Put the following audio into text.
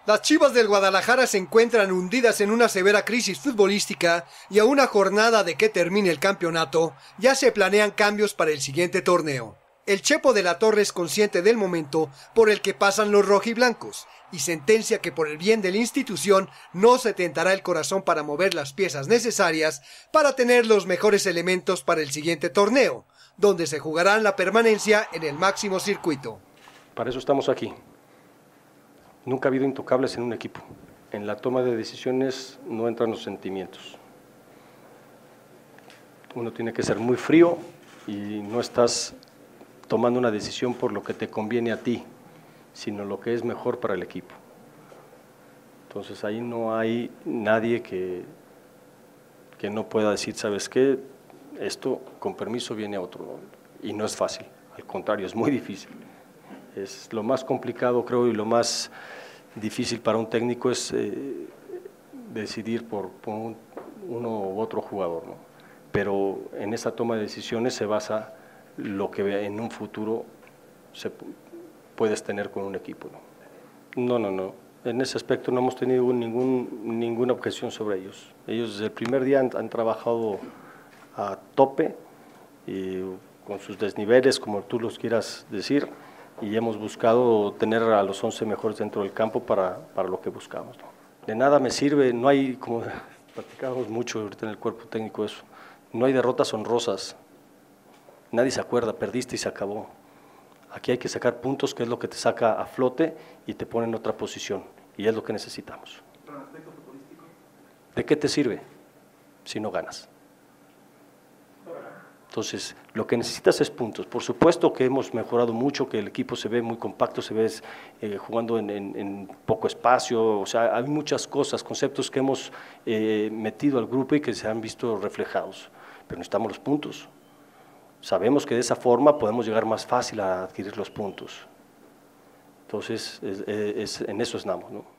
Las Chivas del Guadalajara se encuentran hundidas en una severa crisis futbolística y a una jornada de que termine el campeonato, ya se planean cambios para el siguiente torneo. El Chepo de la Torre es consciente del momento por el que pasan los rojiblancos y sentencia que por el bien de la institución no se tentará el corazón para mover las piezas necesarias para tener los mejores elementos para el siguiente torneo, donde se jugarán la permanencia en el máximo circuito. Para eso estamos aquí. Nunca ha habido intocables en un equipo. En la toma de decisiones no entran los sentimientos. Uno tiene que ser muy frío y no estás tomando una decisión por lo que te conviene a ti, sino lo que es mejor para el equipo. Entonces ahí no hay nadie que no pueda decir, ¿sabes qué? Esto con permiso viene a otro. Y no es fácil, al contrario, es muy difícil. Es lo más complicado, creo, y lo más difícil para un técnico es decidir por uno u otro jugador, ¿no? Pero en esa toma de decisiones se basa lo que en un futuro puedes tener con un equipo, ¿no? No. En ese aspecto no hemos tenido ninguna objeción sobre ellos. Ellos desde el primer día han trabajado a tope, y con sus desniveles, como tú los quieras decir, y hemos buscado tener a los 11 mejores dentro del campo para lo que buscamos, ¿no? De nada me sirve, no hay, como platicamos mucho ahorita en el cuerpo técnico eso, no hay derrotas honrosas, nadie se acuerda, perdiste y se acabó. Aquí hay que sacar puntos, que es lo que te saca a flote y te pone en otra posición, y es lo que necesitamos. ¿Pero en aspecto futbolístico? ¿De qué te sirve si no ganas? Entonces, lo que necesitas es puntos. Por supuesto que hemos mejorado mucho, que el equipo se ve muy compacto, se ve jugando en poco espacio, o sea, hay muchas cosas, conceptos que hemos metido al grupo y que se han visto reflejados, pero necesitamos los puntos. Sabemos que de esa forma podemos llegar más fácil a adquirir los puntos. Entonces, en eso estamos, ¿no?